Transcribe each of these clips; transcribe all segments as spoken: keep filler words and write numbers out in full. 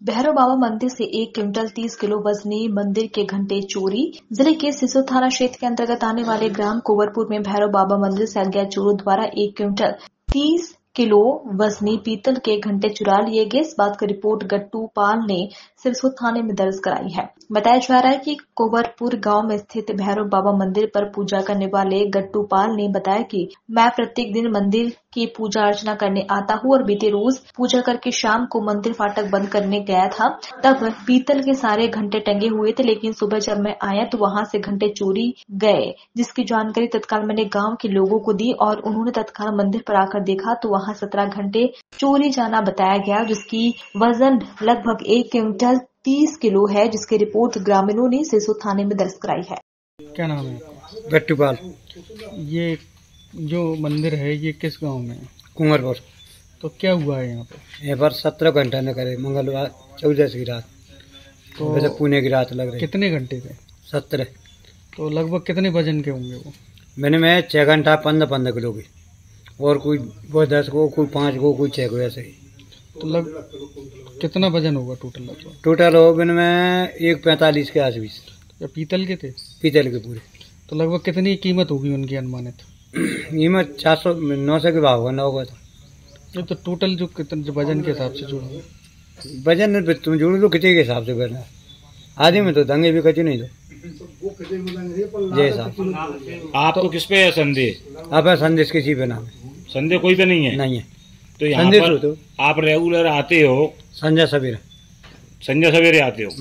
भैरव बाबा मंदिर से एक क्विंटल तीस किलो वजनी मंदिर के घंटे चोरी। जिले के सिसो थाना क्षेत्र के अंतर्गत आने वाले ग्राम कुंवरपुर में भैरव बाबा मंदिर से अज्ञात चोरों द्वारा एक क्विंटल तीस किलो वजनी पीतल के घंटे चुरा लिए गए। इस बात की रिपोर्ट गट्टू पाल ने सिरसो थाने में दर्ज कराई है। बताया जा रहा है कि कुंवरपुर गांव में स्थित भैरव बाबा मंदिर पर पूजा करने वाले गट्टू पाल ने बताया कि मैं प्रत्येक दिन मंदिर की पूजा अर्चना करने आता हूं और बीते रोज पूजा करके शाम को मंदिर फाटक बंद करने गया था। तब पीतल के सारे घंटे टंगे हुए थे, लेकिन सुबह जब मैं आया तो वहां से घंटे चोरी गए, जिसकी जानकारी तत्काल मैंने गांव के लोगों को दी और उन्होंने तत्काल मंदिर पर आकर देखा तो वहां सत्रह घंटे चोरी जाना बताया गया, जिसकी वजन लगभग एक क्विंटल तीस किलो है, जिसकी रिपोर्ट ग्रामीणों ने सिसो थाने में दर्ज कराई है। क्या नाम है? गट्टू पाल। ये जो मंदिर है ये किस गांव में है? कुंवरपुर। तो क्या हुआ है यहाँ पे? यहाँ पर सत्रह घंटा न करे, मंगलवार चौदह की रात, तो वैसे पुणे की रात लग रही। कितने घंटे थे? सत्रह। तो लगभग कितने वजन के होंगे वो? मैंने में छह घंटा पंद्रह पंद्रह किलो की, और कोई वो दस को, कोई पाँच को, कोई छह को, ऐसे ही। तो लग कितना वजन होगा टोटल? लगभग टोटल हो मैंने में एक पैंतालीस के आसपास। या पीतल के थे? पीतल के पूरे। तो लगभग कितनी कीमत होगी उनकी अनुमानित? कीमत चार सौ नौ सौ के भाव होगा, नौ का था। ये तो टोटल जो कितने वजन के हिसाब से जोड़ा? वजन तुम जोड़ लो कितने के हिसाब से करना, आदि में तो दंगे भी कच्चे नहीं दो जी साहब। आपको किस पे है संदेह? आप संदेश किसी पे नाम? संदेह कोई पे नहीं है? नहीं है। तो यहाँ पर तो आप रेगुलर आते हो? संजय सवेरे। संजय सवेरे आते हो?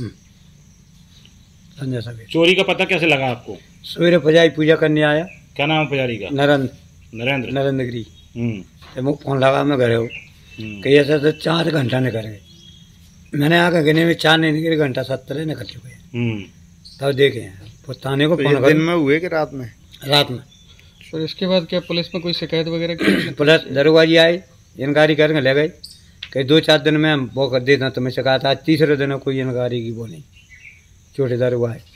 संजय सवेरे। चोरी का पता कैसे लगा आपको? सवेरे पुजारी पूजा करने आया। क्या नाम है पुजारी का? नरेंद्र। नरेंद्र नरेंद्र गिरी। हम्म। फोन लगा मैं घरे हो कही ऐसा तो चार घंटा ने करे, मैंने आकर गिने में चार नहीं निकले, घंटा सत्तर निकल चुके हैं। तब देखे हैं थाने को। तो दिन में हुए कि रात में? रात में। तो इसके बाद क्या पुलिस में कोई शिकायत वगैरह की? पुलिस दरोगा जी आए, जानकारी करके ले गए, कहीं दो चार दिन में हम वो कर देता तो मैं शिकायत। आज तीसरे दिन कोई जानकारी की वो नहीं, छोटे दरोगा है।